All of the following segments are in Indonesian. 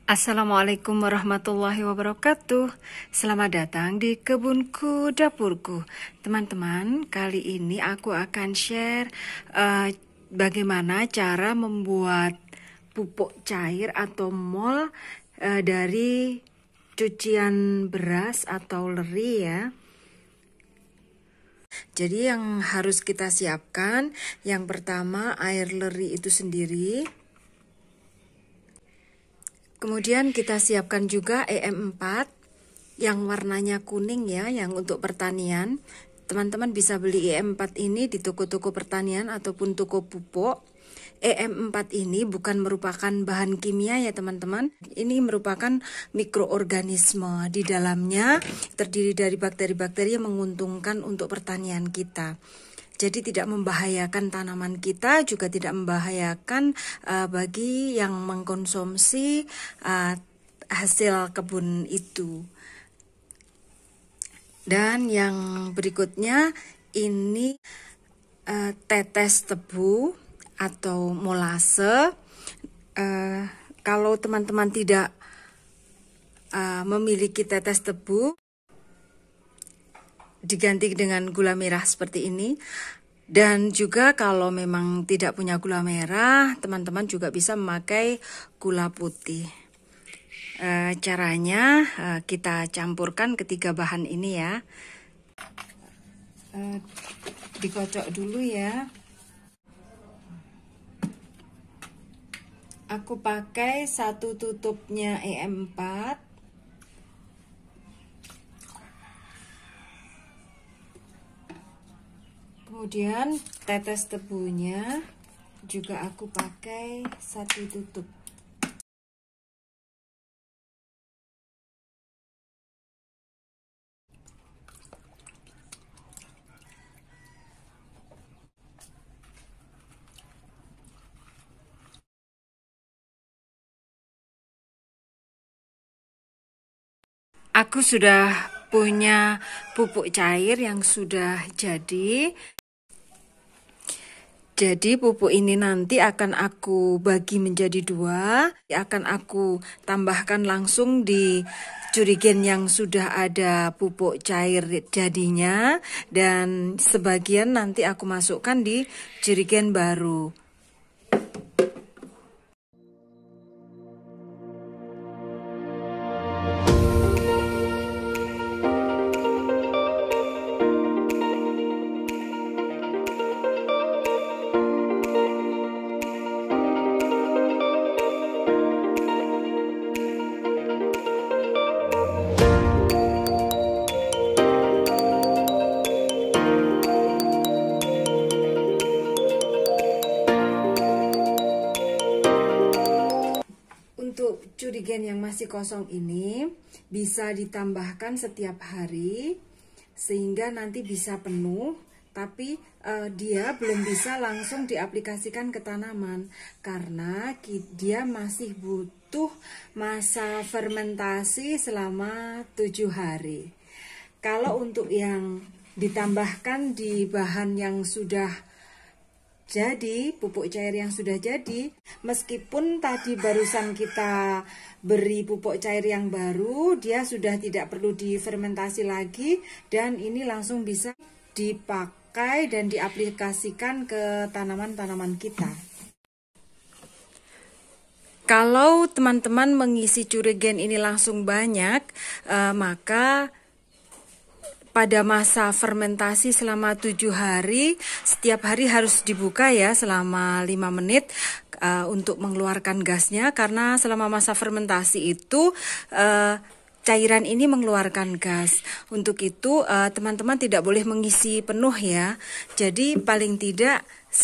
Assalamualaikum warahmatullahi wabarakatuh. Selamat datang di kebunku dapurku. Teman-teman, kali ini aku akan share bagaimana cara membuat pupuk cair atau mol dari cucian beras atau leri ya. Jadi yang harus kita siapkan, yang pertama air leri itu sendiri. Kemudian kita siapkan juga EM4 yang warnanya kuning ya, yang untuk pertanian. Teman-teman bisa beli EM4 ini di toko-toko pertanian ataupun toko pupuk. EM4 ini bukan merupakan bahan kimia ya teman-teman. Ini merupakan mikroorganisme. Di dalamnya terdiri dari bakteri-bakteri yang menguntungkan untuk pertanian kita. Jadi tidak membahayakan tanaman kita, juga tidak membahayakan bagi yang mengkonsumsi hasil kebun itu. Dan yang berikutnya ini tetes tebu atau molase. Kalau teman-teman tidak memiliki tetes tebu, diganti dengan gula merah seperti ini. Dan juga kalau memang tidak punya gula merah, teman-teman juga bisa memakai gula putih. Caranya kita campurkan ketiga bahan ini ya. Dikocok dulu ya. Aku pakai satu tutupnya EM4. Kemudian tetes tebunya juga aku pakai satu tutup. Aku sudah punya pupuk cair yang sudah jadi. Jadi pupuk ini nanti akan aku bagi menjadi dua, akan aku tambahkan langsung di jerigen yang sudah ada pupuk cair jadinya, dan sebagian nanti aku masukkan di jerigen baru. Untuk jerigen yang masih kosong ini bisa ditambahkan setiap hari sehingga nanti bisa penuh, tapi dia belum bisa langsung diaplikasikan ke tanaman karena dia masih butuh masa fermentasi selama 7 hari. Kalau untuk yang ditambahkan di bahan yang sudah jadi, pupuk cair yang sudah jadi, meskipun tadi barusan kita beri pupuk cair yang baru, dia sudah tidak perlu difermentasi lagi dan ini langsung bisa dipakai dan diaplikasikan ke tanaman-tanaman kita. Kalau teman-teman mengisi jerigen ini langsung banyak, maka pada masa fermentasi selama 7 hari, setiap hari harus dibuka ya selama 5 menit untuk mengeluarkan gasnya, karena selama masa fermentasi itu cairan ini mengeluarkan gas. Untuk itu teman-teman tidak boleh mengisi penuh ya. Jadi paling tidak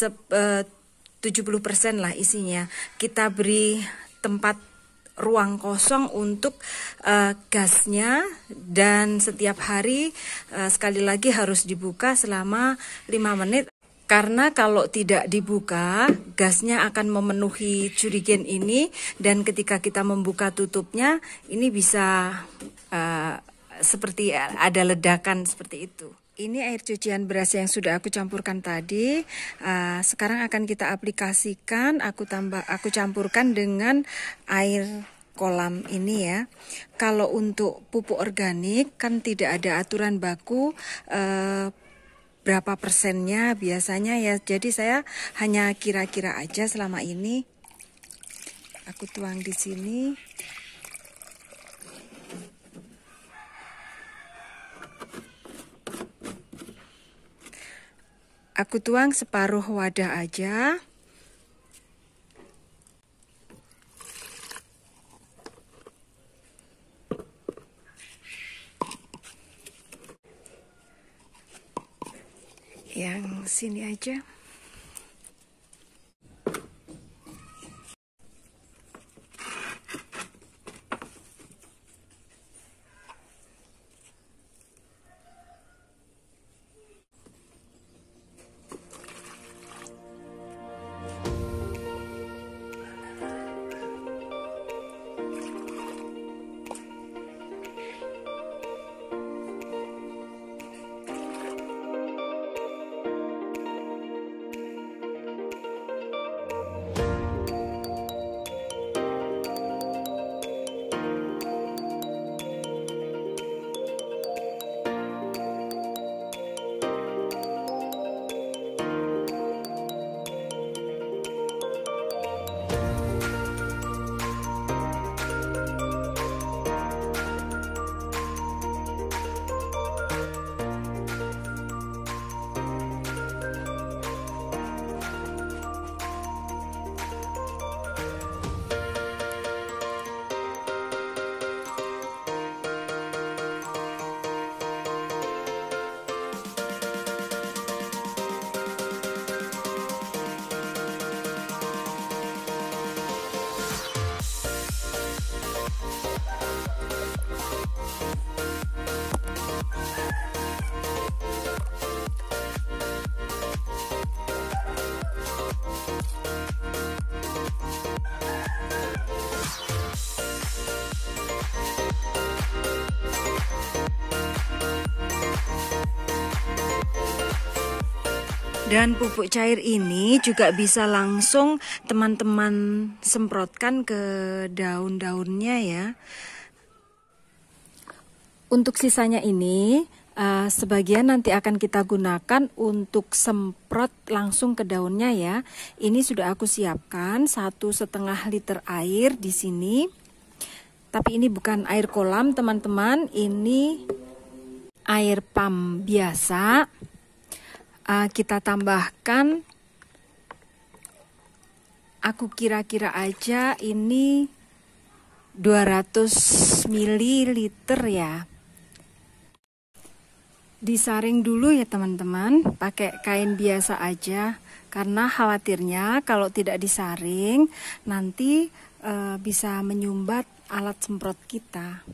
70% lah isinya. Kita beri tempat ruang kosong untuk gasnya, dan setiap hari sekali lagi harus dibuka selama 5 menit karena kalau tidak dibuka gasnya akan memenuhi jerigen ini, dan ketika kita membuka tutupnya ini bisa seperti ada ledakan seperti itu. Ini air cucian beras yang sudah aku campurkan tadi. Sekarang akan kita aplikasikan. Aku campurkan dengan air kolam ini ya. Kalau untuk pupuk organik kan tidak ada aturan baku berapa persennya biasanya ya. Jadi saya hanya kira-kira aja selama ini. Aku tuang di sini. Aku tuang separuh wadah aja. Yang sini aja. Dan pupuk cair ini juga bisa langsung teman-teman semprotkan ke daun-daunnya ya. Untuk sisanya ini sebagian nanti akan kita gunakan untuk semprot langsung ke daunnya ya. Ini sudah aku siapkan 1,5 liter air di sini. Tapi ini bukan air kolam teman-teman, ini air pam biasa. Kita tambahkan, aku kira-kira aja ini 200 ml ya. Disaring dulu ya teman-teman, pakai kain biasa aja, karena khawatirnya kalau tidak disaring nanti bisa menyumbat alat semprot kita.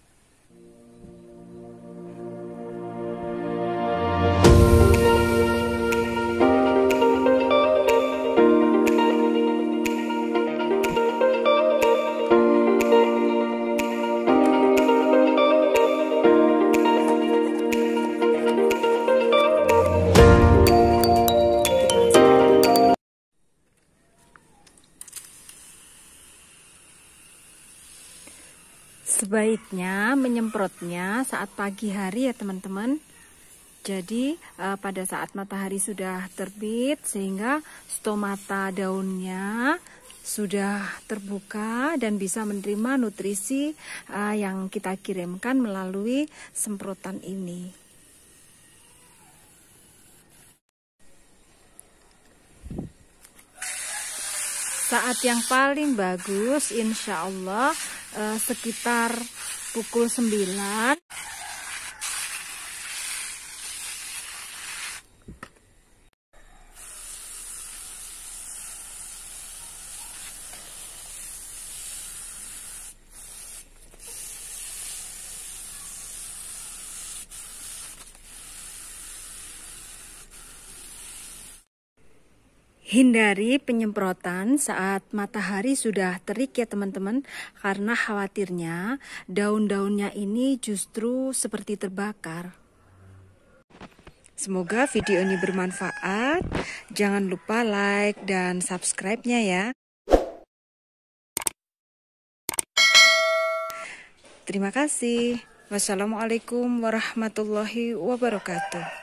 Sebaiknya menyemprotnya saat pagi hari ya teman-teman. Jadi pada saat matahari sudah terbit sehingga stomata daunnya sudah terbuka dan bisa menerima nutrisi yang kita kirimkan melalui semprotan ini. Saat yang paling bagus insya Allah sekitar pukul 9. Hindari penyemprotan saat matahari sudah terik ya teman-teman, karena khawatirnya daun-daunnya ini justru seperti terbakar. Semoga video ini bermanfaat. Jangan lupa like dan subscribe-nya ya. Terima kasih. Wassalamualaikum warahmatullahi wabarakatuh.